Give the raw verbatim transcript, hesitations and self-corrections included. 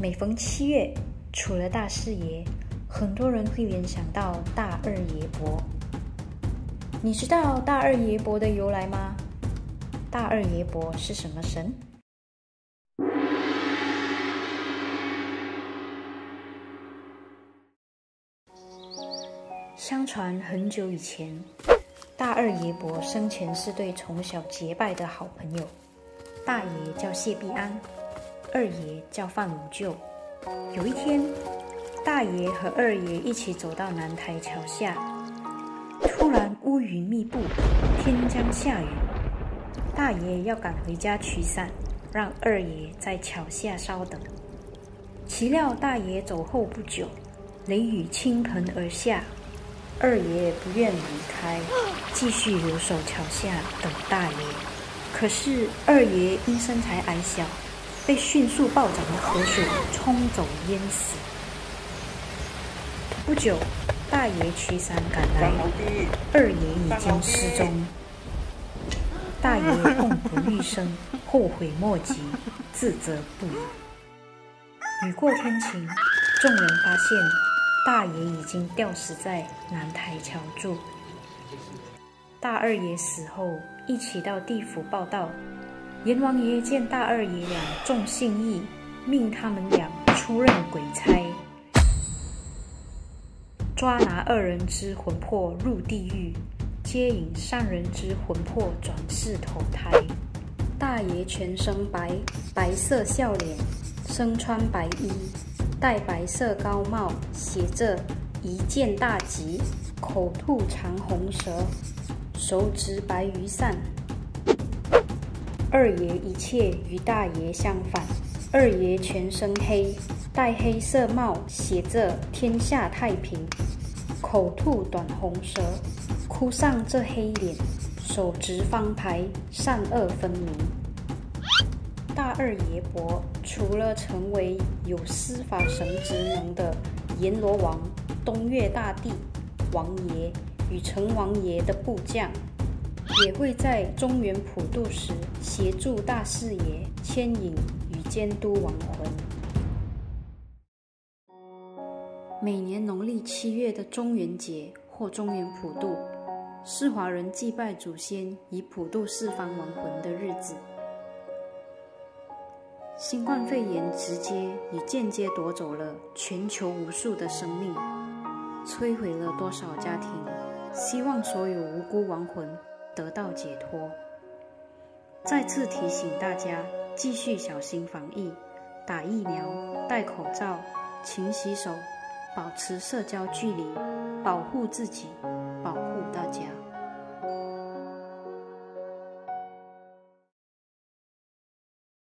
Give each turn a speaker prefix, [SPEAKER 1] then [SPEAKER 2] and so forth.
[SPEAKER 1] 每逢七月，除了大四爷，很多人会联想到大二爷伯。你知道大二爷伯的由来吗？大二爷伯是什么神？相传很久以前，大二爷伯生前是对从小结拜的好朋友。大爷叫谢必安，二爷叫范无咎。有一天，大爷和二爷一起走到南台桥下，突然乌云密布，天将下雨。大爷要赶回家取伞，让二爷在桥下稍等。岂料大爷走后不久，雷雨倾盆而下，二爷不愿离开，继续留守桥下等大爷。可是二爷因身材矮小，被迅速暴涨的河水冲走淹死。不久，大爷取伞赶来，二爷已经失踪。大爷痛不欲生，后悔莫及，自责不已。雨过天晴，众人发现大爷已经吊死在南台桥柱。大二爷死后，一起到地府报到。阎王爷见大二爷俩重信义，命他们俩出任鬼差，抓拿恶人之魂魄入地狱，接引善人之魂魄转世投胎。大爷全身白，白色笑脸，身穿白衣，戴白色高帽，写着一件大吉，口吐长红舌，手执白羽伞。二爷一切与大爷相反，二爷全身黑，戴黑色帽，写着天下太平，口吐短红舌，哭丧这黑脸，手执方牌，善恶分明。大二爷伯除了成为有司法神职能的阎罗王、东岳大帝、王爷与城王爷的部将，也会在中元普渡时协助大四爷牵引与监督亡魂。每年农历七月的中元节或中元普渡，是华人祭拜祖先以普渡四方亡魂的日子。新冠肺炎直接与间接夺走了全球无数的生命，摧毁了多少家庭，希望所有无辜亡魂得到解脱。再次提醒大家继续小心防疫，打疫苗，戴口罩，勤洗手，保持社交距离，保护自己，